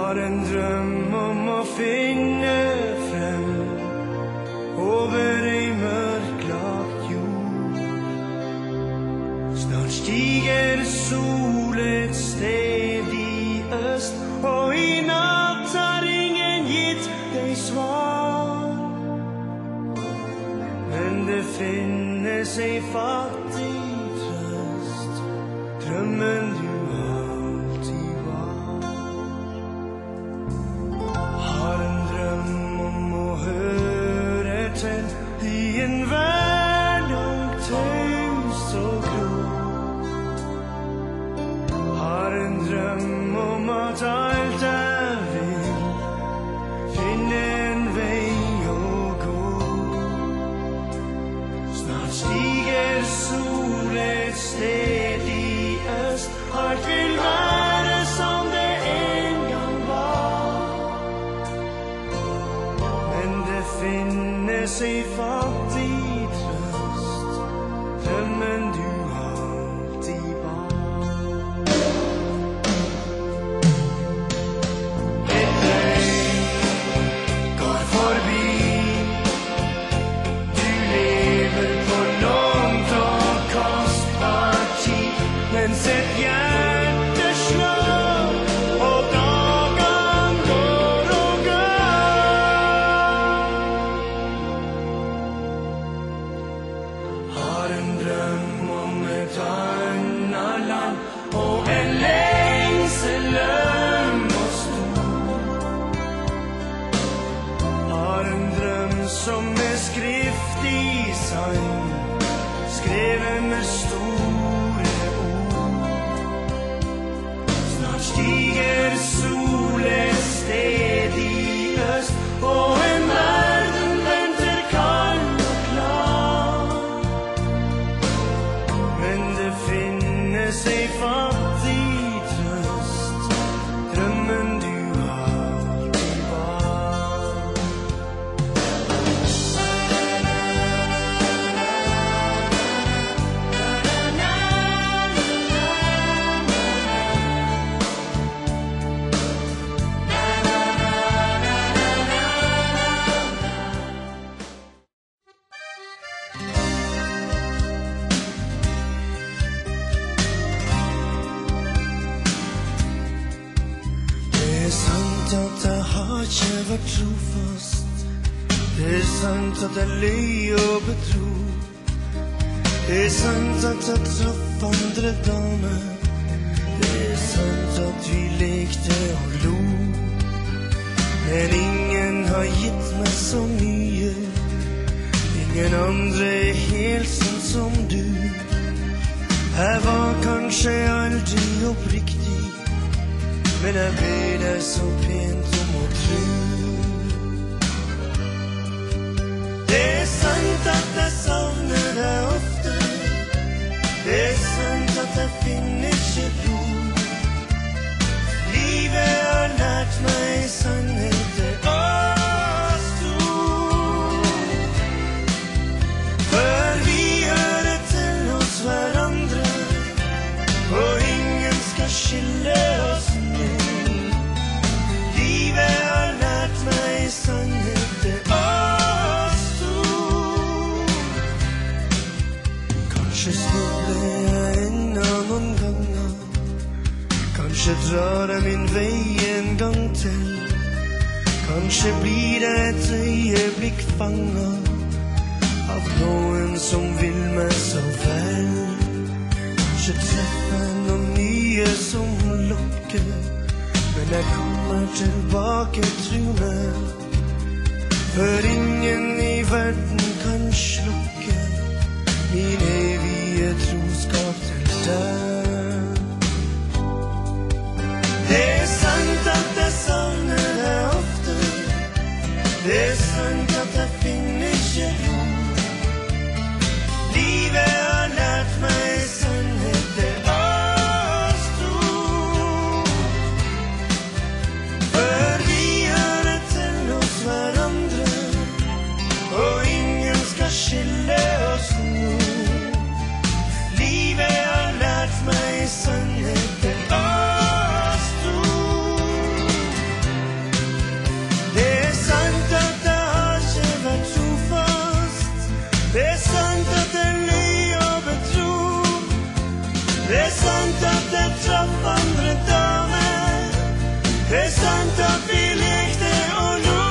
Har en drøm om å finne frem over ei mørklagt jord. Snart stiger sol et sted i øst, og i natt har ingen gitt deg svar. Men det finnes ei fattig trøst, drømmen du alltid var. Har en drøm om å høre til i en hverdag taus og grå. Har en drøm om at alt jeg vil finne en vei å gå. Snart stiger sol et sted i øst, alt vil være som det en gang var. Men det finnes ei fattig trøst, drømmen du alltid bar. Et døgn går forbi, du lever på lånt og kostbar tid, mens et hjerte slår, og dagen går og går. Har en drøm om et annet land, og en lengsel øm og stor. Har en drøm som med skrift i sang, skrevet med store ord. Snart stiger sol et sted i øst, og en verden venter kald og klar. Men det finnes ei fattig trøst, drømmen du alltid var. Det sant at jeg har ikke vært trofast. Det sant at jeg løy og betro. Det sant at jeg traff andre damer. Det sant at vi lekte og lo. Men ingen har gitt meg så mye. Ingen andre er helt sånn som du. Jeg var kanskje aldri oppriktig, men jeg ber deg så pent om å tro. Det er sant at jeg savner deg ofte. Det er sant at jeg finner ikke ro. Livet har lært meg sannheter oss to. For vi hører til hos hverandre, og ingen skal skille oss nå. Livet har lært meg sannheter oss to. Kanskje snubler jeg enda noen ganger. Kanskje drar jeg min vei en gang til. Kanskje blir jeg et øyeblikk fanget av noen som vil meg så vel. Kanskje treffer jeg noen nye som lokker, men jeg kommer tilbake, tro meg. For ingen i verden kan slukke min evige troskap til deg. Det er sant at jeg savner deg ofte. Det er sant at jeg finner ikke ro. Livet har lært meg sannheter oss to. For vi hører til hos hverandre, og ingen skal skille oss nå. Livet Det är sant att jag traff andra damer. Det är sant att vi lekte och låg.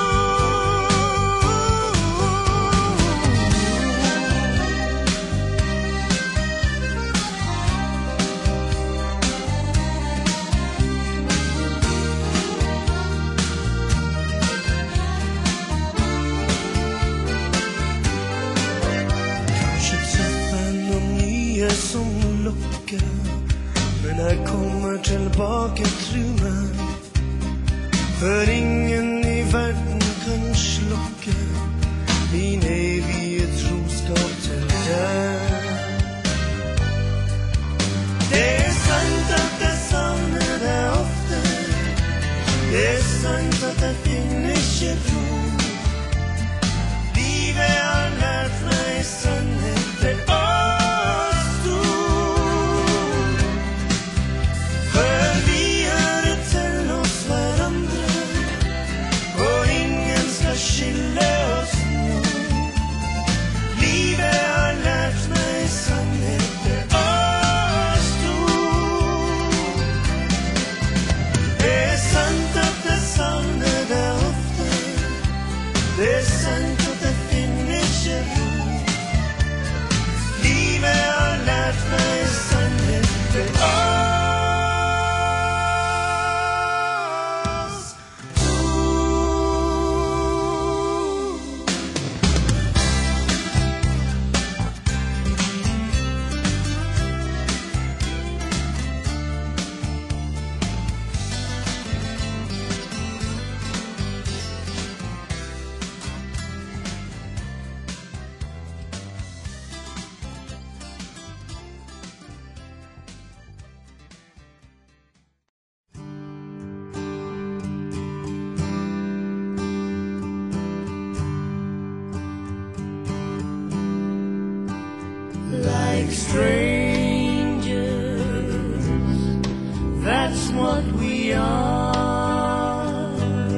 Som lockar, men jag kommer tillbaka till mig. För ingen i världen kan slocka min eviga troskap till dig. Det är sant att jag savnar dig ofta. Det är sant att jag finner inte ro. Livet har lärt mig sannheten. Det är sant att jag finner inte ro. Livet har lärt mig sannheten oss like strangers, that's what we are.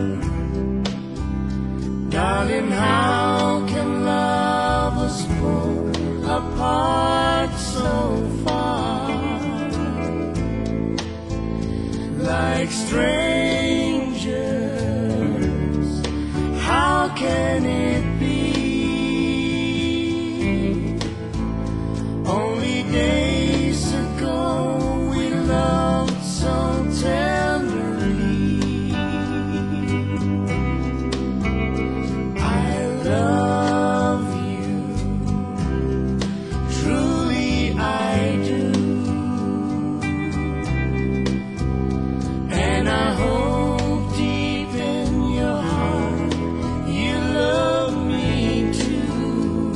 Darling, how can lovers pull apart so far? Like strangers, how can it be? Only days ago we loved so tenderly. I love you, truly I do. And I hope deep in your heart you love me too.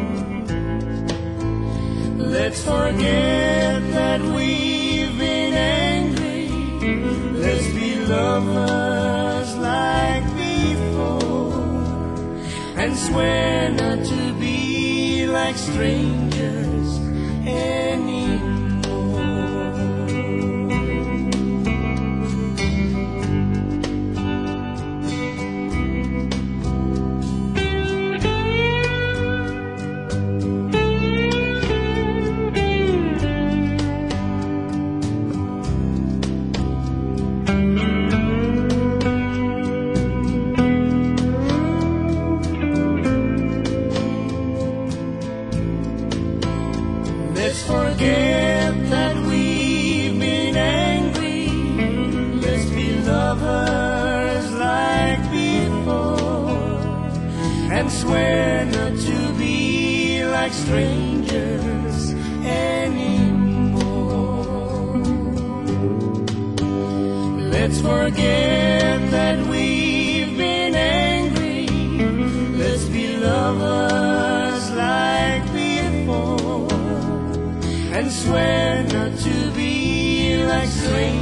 Let's forget that we've been angry. Let's be lovers like before, and swear not to be like strangers anymore. Let's forget that we've been angry. Let's be lovers like before, and swear not to be like strangers anymore. Let's forget that we've been angry. Let's be lovers like before, and swear not to be like strangers.